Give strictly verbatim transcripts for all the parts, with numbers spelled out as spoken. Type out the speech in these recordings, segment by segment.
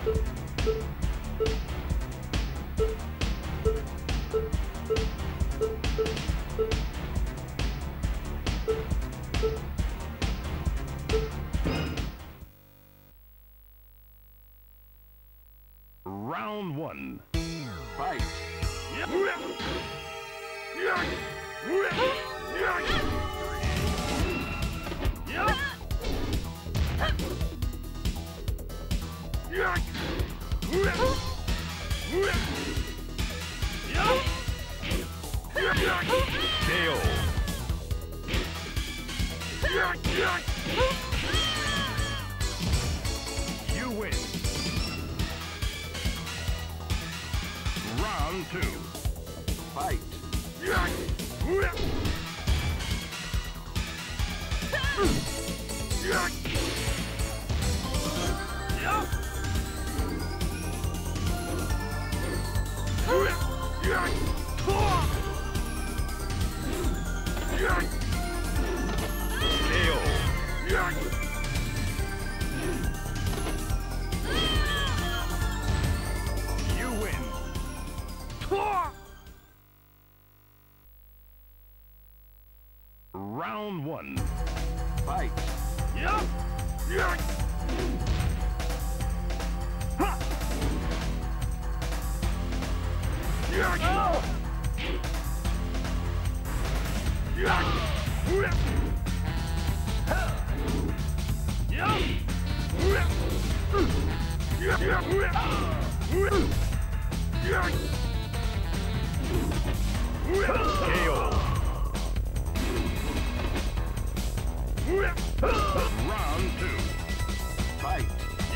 Round one. Fight. K O. You win. Round two. Fight. K O. You win. Round one. Fight. K O. Round two. Fight.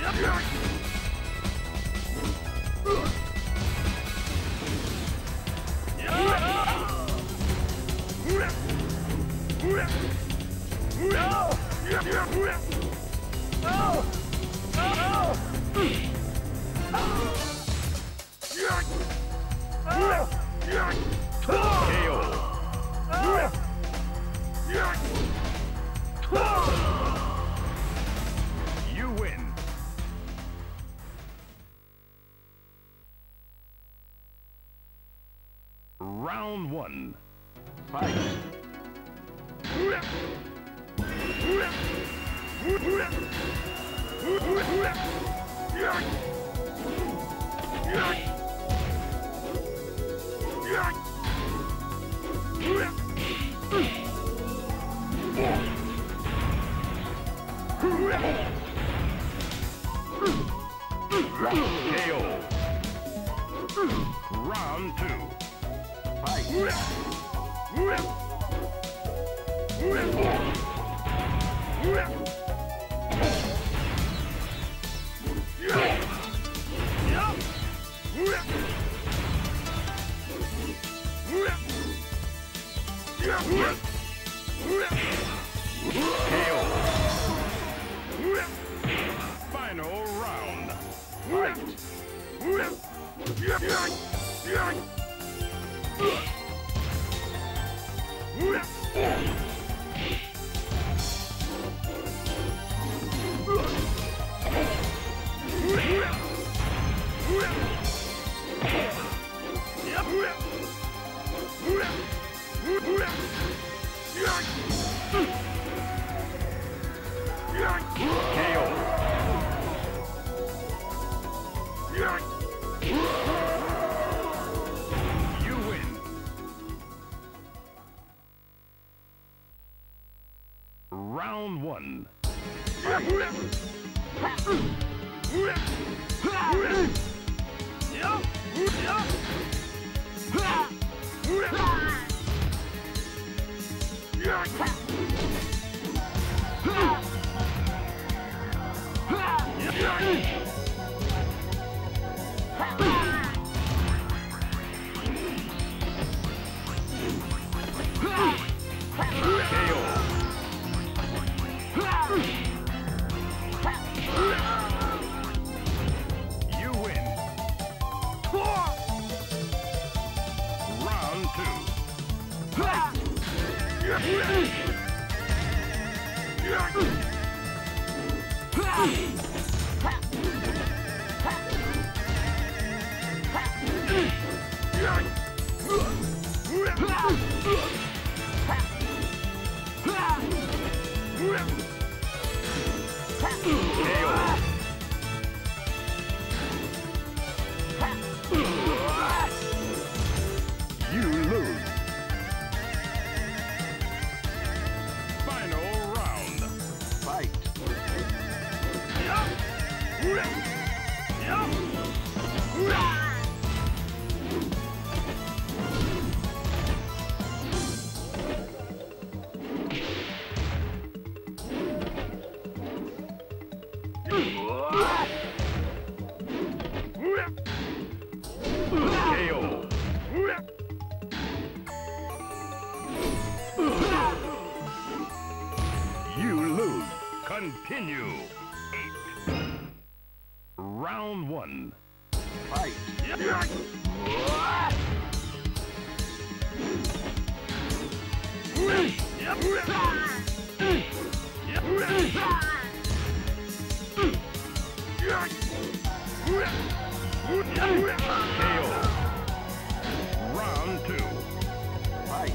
K O. You win. Round one. Fight. K O. Round two. Fight. K O. Final round. Fight. K O. You win. Round one. K O. You win. Round two. You lose. Final round. Fight. K O. You lose. Continue. Round one. Fight. K O. Round two. Fight.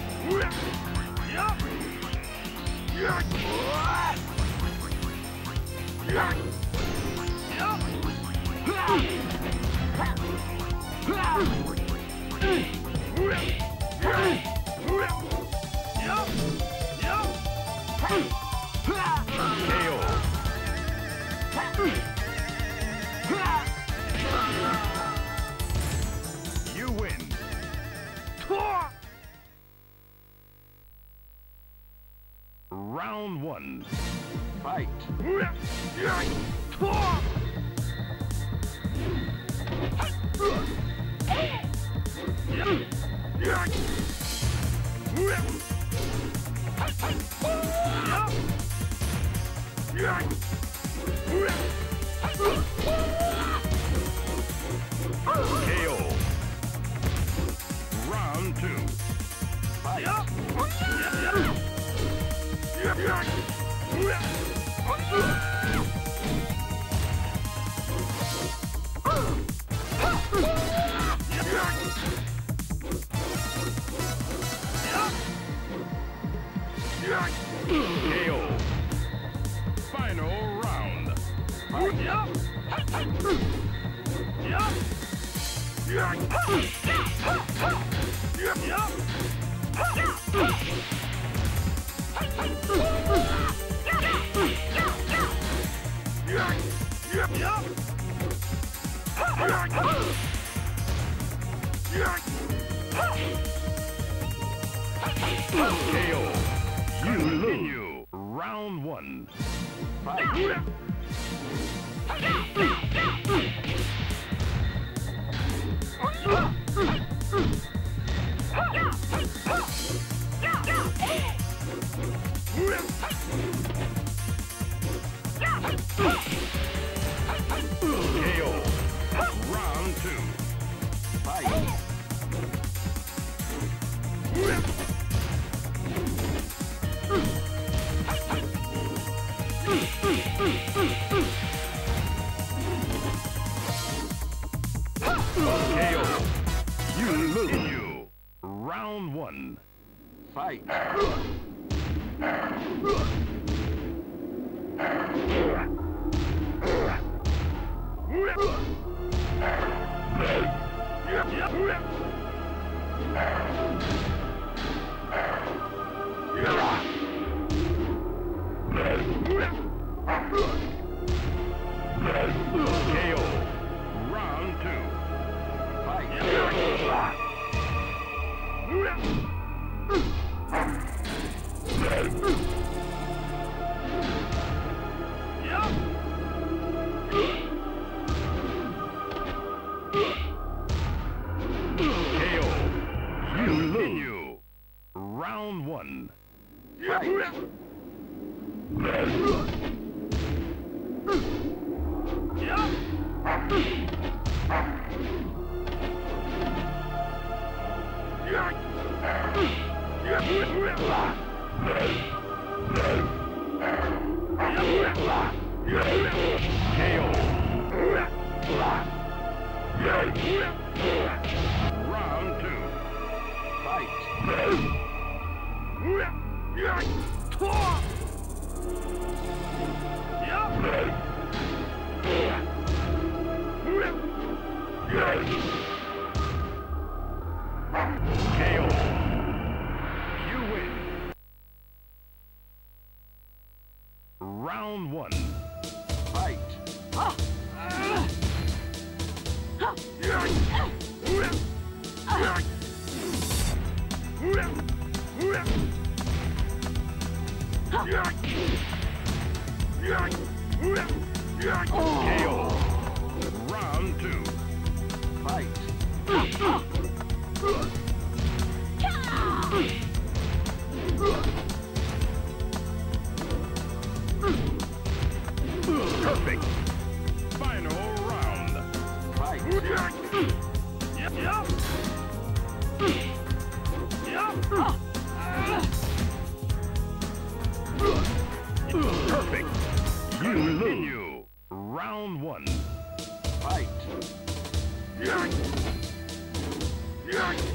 K O. You win. Round one. Fight. K O. Round two. K O. Final round. K O. You lose. Round one. Fight. K O. Round two. Fight. K O. You lose. Round one. Fight. K O. Round two. K O. You lose. Round one. K O. Round two. Fight. one. Fight. K O. Round two. Fight. Perfect. Final round. Fight. Yep, yep. Yep. Perfect. You continue. Round one. Fight. Yep. Yep.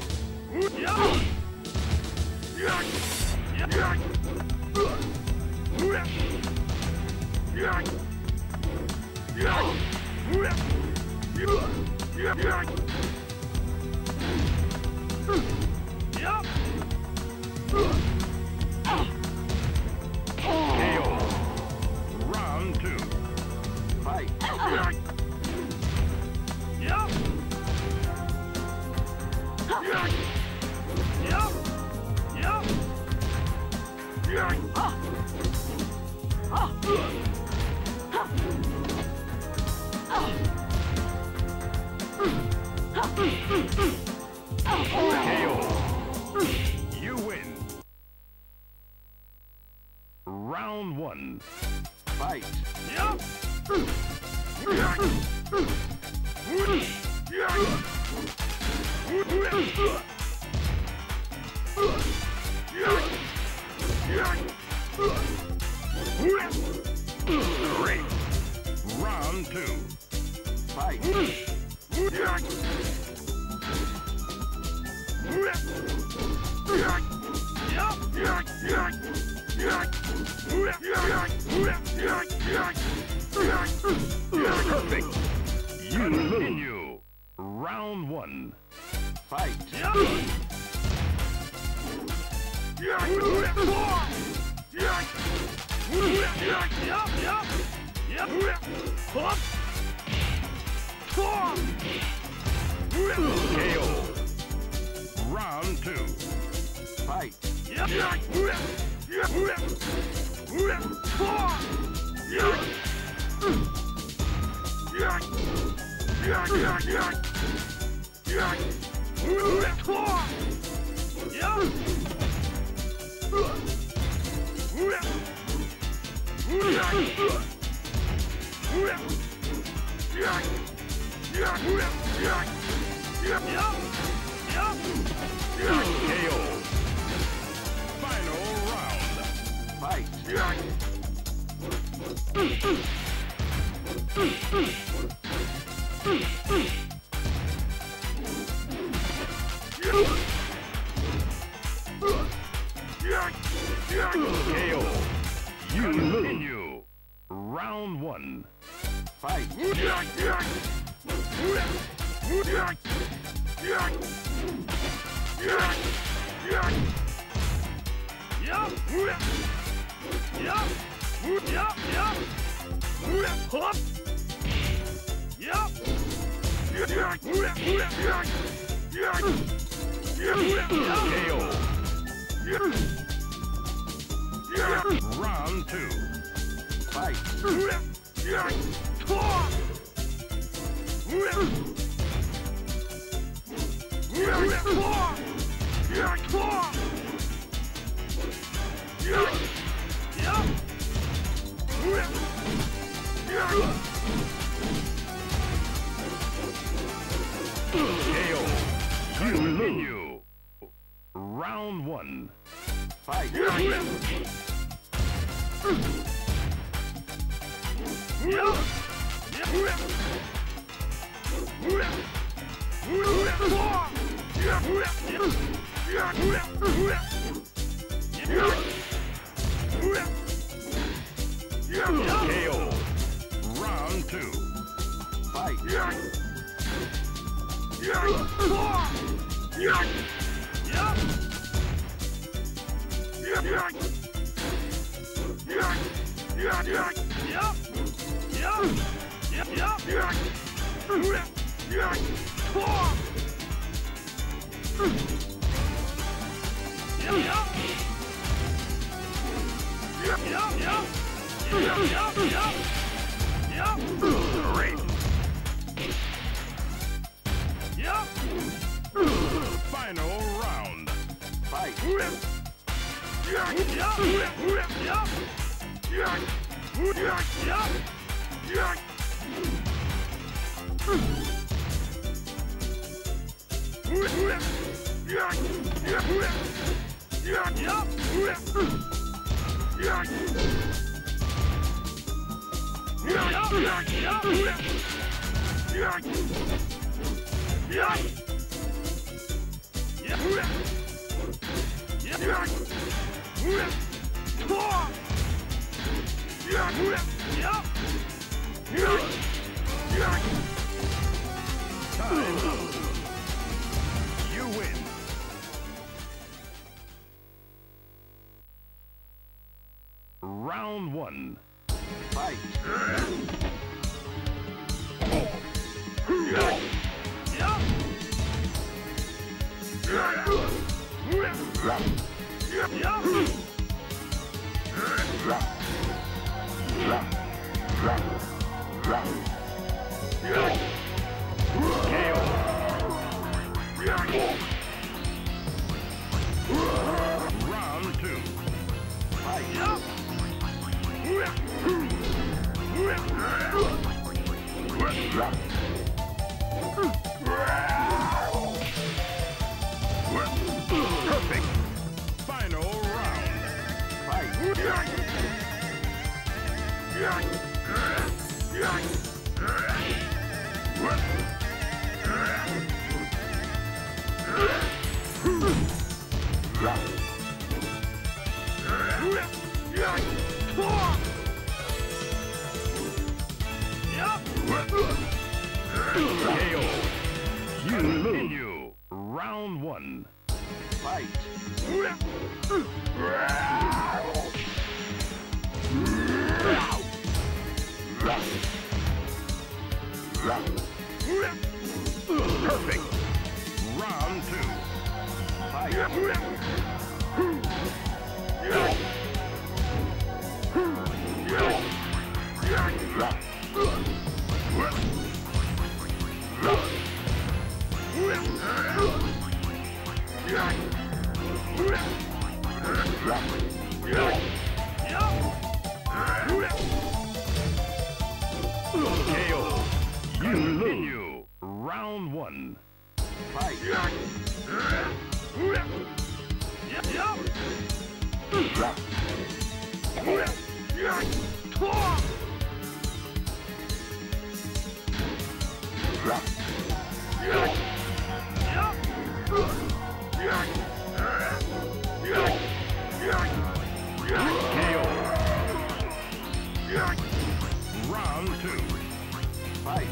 K O. Round two. Fight. K O. You win. Round one. Fight. Great. Round two. Fight. Perfect. You continue. Round one. Fight. K O. Round two. Fight. K O. Final round. Fight. K O. You continue. Round one. Fight. K O. Round two. Fight. K O. Continue. Round one. Fight. K O. Round two. Fight. Great. Final round. Fight. Time up. You win. Round one. Fight. Round two. Perfect. Final round. K O. You continue. Round one. Fight. Perfect. Round two. K O. You continue. Round one. Fight. K O. Round two. Fight.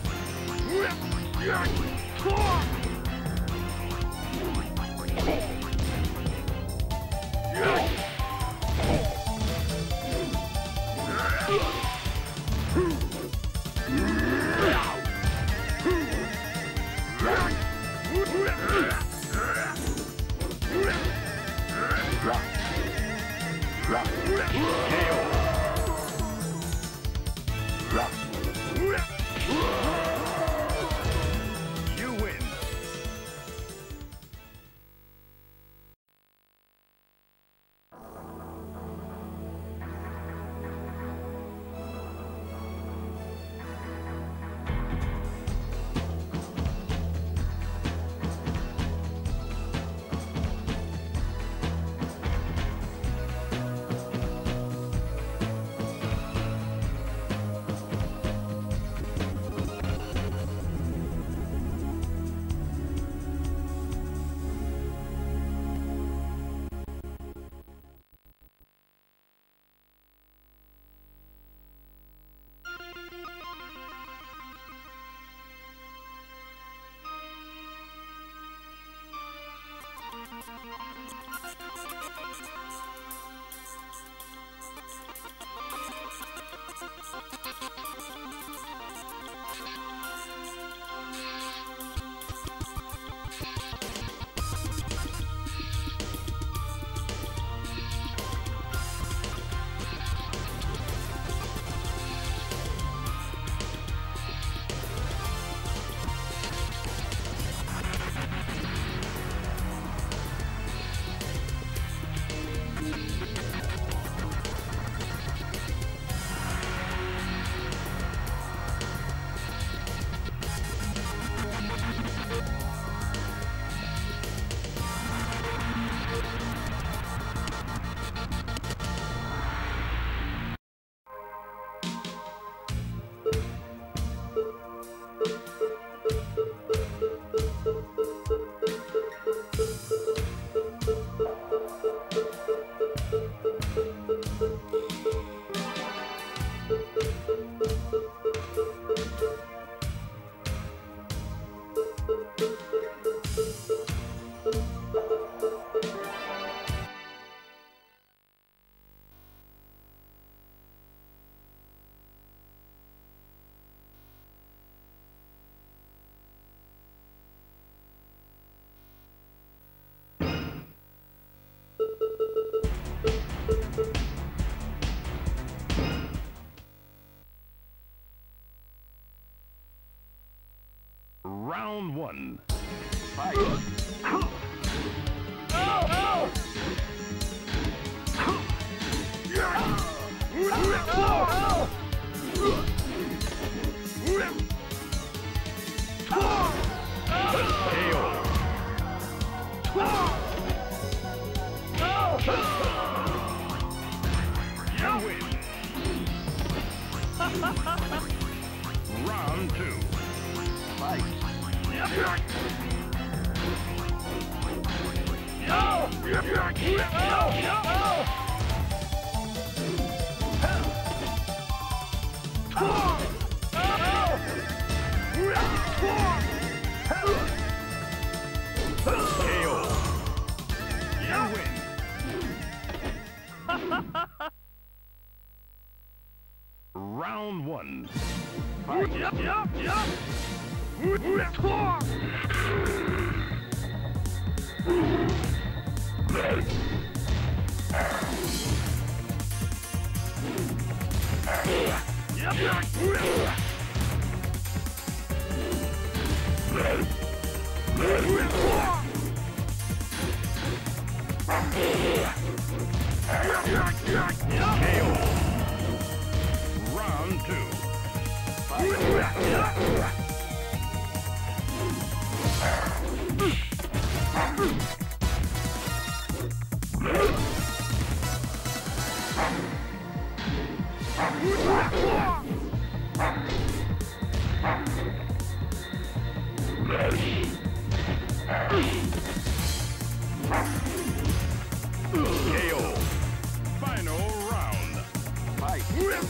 You win. Round one. Fight. Oh, oh. You win. Round two. Fight. K O. You win. Round one. Fight. Yup, yup, yup. K O. Round two. K O. Final round. Fight.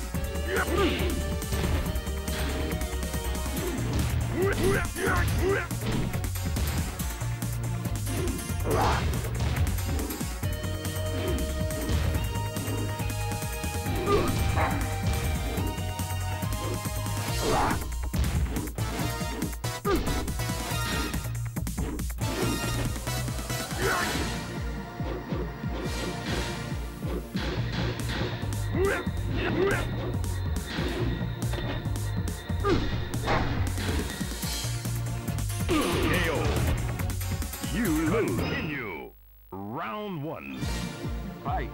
K O. You lose. Continue. Round one. Fight.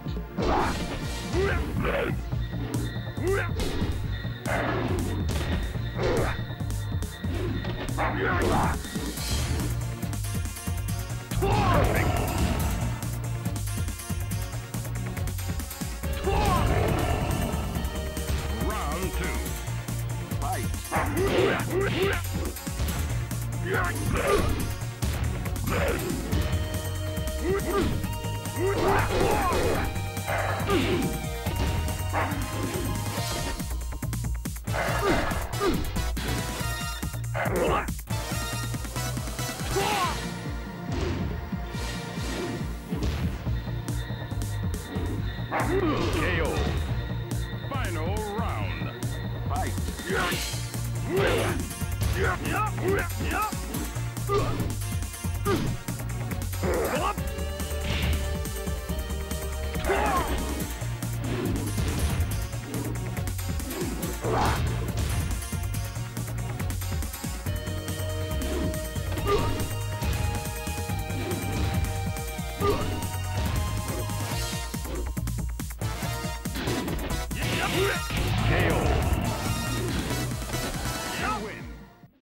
Perfect. Round two. Fight. K O. Final round. Fight. Yup, yup, yup.